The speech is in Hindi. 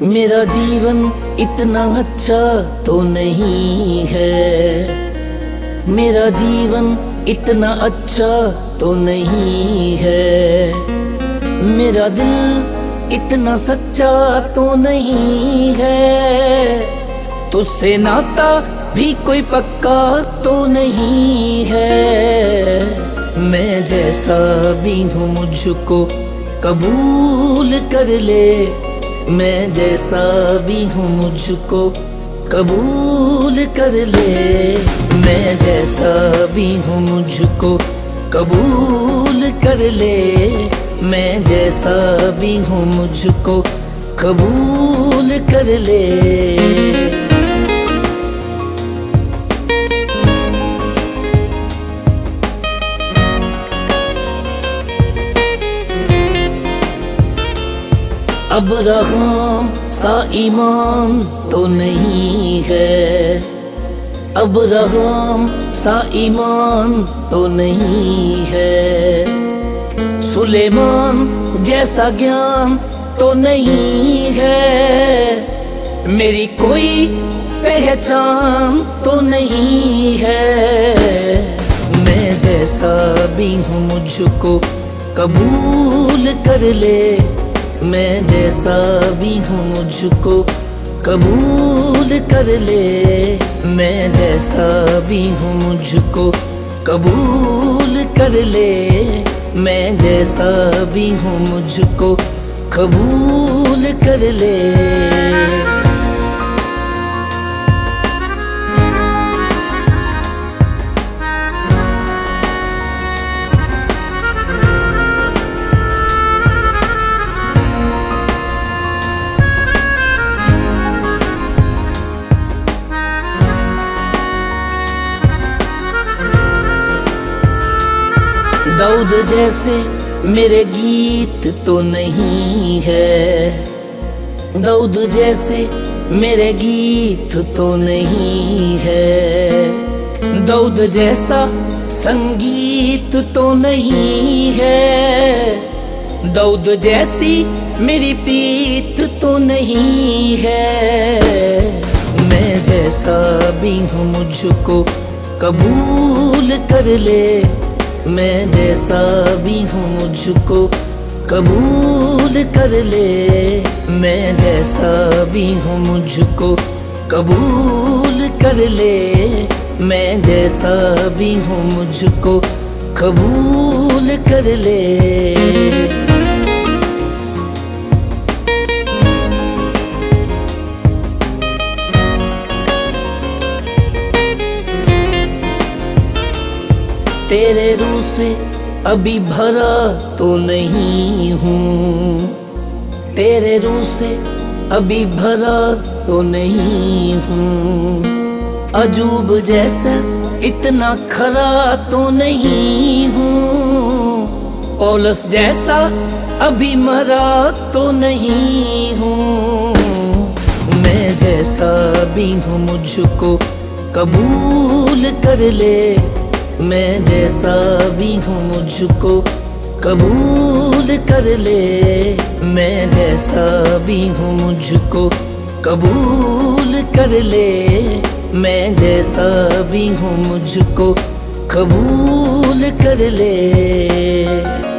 मेरा जीवन इतना अच्छा तो नहीं है, मेरा जीवन इतना अच्छा तो नहीं है, मेरा दिल इतना सच्चा तो नहीं है, तुझसे नाता भी कोई पक्का तो नहीं है। मैं जैसा भी हूँ मुझको कबूल कर ले, मैं जैसा भी हूँ मुझको कबूल कर ले, मैं जैसा भी हूँ मुझको कबूल कर ले, मैं जैसा भी हूँ मुझको कबूल कर ले। अब्राहम सा ईमान तो नहीं है, अब्राहम सा ईमान तो नहीं है, सुलेमान जैसा ज्ञान तो नहीं है, मेरी कोई पहचान तो नहीं है। मैं जैसा भी हूँ मुझको कबूल कर ले, मैं जैसा भी हूँ मुझको कबूल कर ले, मैं जैसा भी हूँ मुझको कबूल कर ले, मैं जैसा भी हूँ मुझको कबूल कर ले। दाऊद जैसे मेरे गीत तो नहीं है, दाऊद जैसे मेरे गीत तो नहीं है, दाऊद जैसा संगीत तो नहीं है, दाऊद जैसी मेरी प्रीत तो नहीं है। मैं जैसा भी हूँ मुझको कबूल कर ले, मैं जैसा भी हूँ मुझको कबूल कर ले, मैं जैसा भी हूँ मुझको कबूल कर ले, मैं जैसा भी हूँ मुझको कबूल कर ले। तेरे रूह से अभी भरा तो नहीं हूँ, तेरे रूह से अभी भरा तो नहीं हूँ, अजूब जैसा इतना खरा तो नहीं हूँ, पौलुस जैसा अभी मरा तो नहीं हूँ। मैं जैसा भी हूँ मुझको कबूल कर ले, मैं जैसा भी हूँ मुझको कबूल कर ले, मैं जैसा भी हूँ मुझको कबूल कर ले, मैं जैसा भी हूँ मुझको कबूल कर ले।